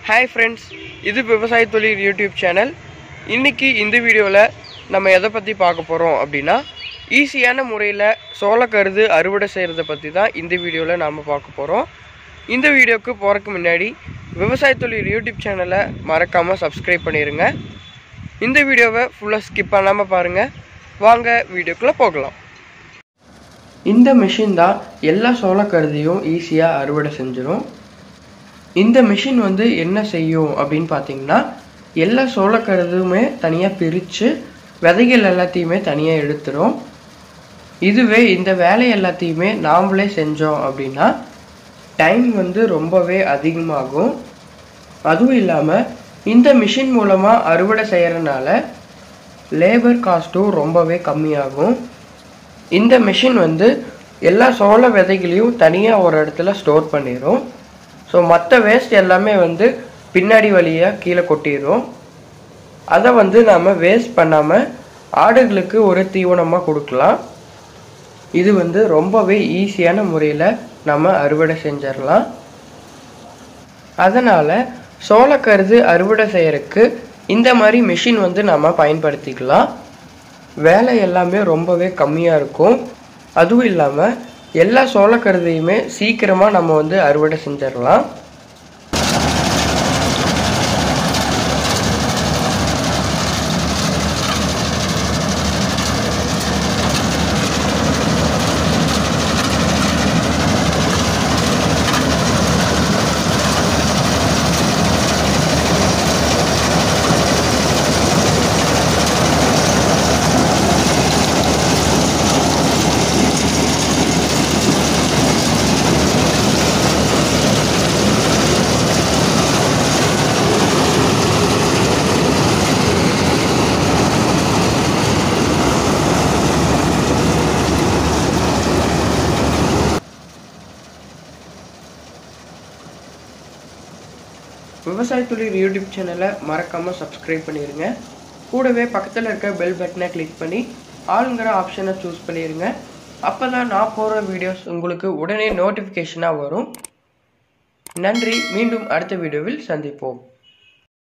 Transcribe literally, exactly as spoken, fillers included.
Hi friends, இது விவசாய தொழில் யூடியூப் சேனல். இன்னைக்கு இந்த வீடியோவில் நம்ம எதை பற்றி பார்க்க போகிறோம் அப்படின்னா ஈஸியான முறையில் சோளக்கருது அறுவடை செய்கிறத பற்றி தான் இந்த வீடியோவில் நாம் பார்க்க போகிறோம். இந்த வீடியோவுக்கு போகிறதுக்கு முன்னாடி விவசாய தொழில் யூடியூப் சேனலை மறக்காமல் சப்ஸ்கிரைப் பண்ணிடுங்க. இந்த வீடியோவை ஃபுல்லாக ஸ்கிப் பண்ணாமல் பாருங்கள். வாங்க வீடியோக்குள்ளே போகலாம். இந்த மிஷின் தான் எல்லா சோளக்கருதையும் ஈஸியாக அறுவடை செஞ்சிடும். இந்த மிஷின் வந்து என்ன செய்யும் அப்படின்னு பார்த்தீங்கன்னா எல்லா சோளக்கருதுமே தனியாக பிரித்து விதைகள் எல்லாத்தையுமே தனியாக எடுத்துரும். இதுவே இந்த வேலை எல்லாத்தையுமே நாமளே செஞ்சோம் அப்படின்னா டைம் வந்து ரொம்பவே அதிகமாகும். அதுவும் இல்லாமல் இந்த மிஷின் மூலமாக அறுவடை செய்கிறனால லேபர் காஸ்ட்டும் ரொம்பவே கம்மியாகும். இந்த மிஷின் வந்து எல்லா சோள விதைகளையும் தனியாக ஒரு இடத்துல ஸ்டோர் பண்ணிடும். ஸோ மற்ற வேஸ்ட் எல்லாமே வந்து பின்னாடி வழியாக கீழே கொட்டிடும். அதை வந்து நாம் வேஸ்ட் பண்ணாமல் ஆடுகளுக்கு ஒரு தீவனமாக கொடுக்கலாம். இது வந்து ரொம்பவே ஈஸியான முறையில் நம்ம அறுவடை செஞ்சிடலாம். அதனால் சோளக்கருது அறுவடை செய்கிறதுக்கு இந்த மாதிரி மிஷின் வந்து நம்ம பயன்படுத்திக்கலாம். வேலை எல்லாமே ரொம்பவே கம்மியாக இருக்கும். அதுவும் இல்லாமல் எல்லா சோளக்கருதையுமே சீக்கிரமாக நம்ம வந்து அறுவடை செஞ்சிடலாம். விவசாய தொழில் யூடியூப் சேனலை மறக்காமல் சப்ஸ்கிரைப் பண்ணிடுங்க. கூடவே பக்கத்தில் இருக்க பெல் பட்டனை கிளிக் பண்ணி ஆளுங்கிற ஆப்ஷனை சூஸ் பண்ணிடுங்க. அப்போ தான் நான் போடுற வீடியோஸ் உங்களுக்கு உடனே நோட்டிஃபிகேஷனாக வரும். நன்றி. மீண்டும் அடுத்த வீடியோவில் சந்திப்போம்.